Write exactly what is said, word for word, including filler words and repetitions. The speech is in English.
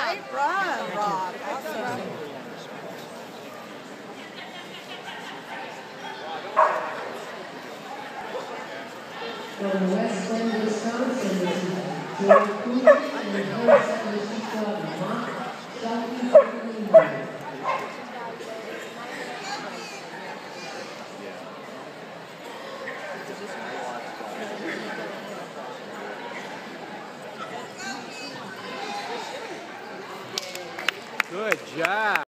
Great run, Rob. Awesome. From West Bend, Wisconsin, this is Joe Cooper and her second club, Mock Shelby. Good job.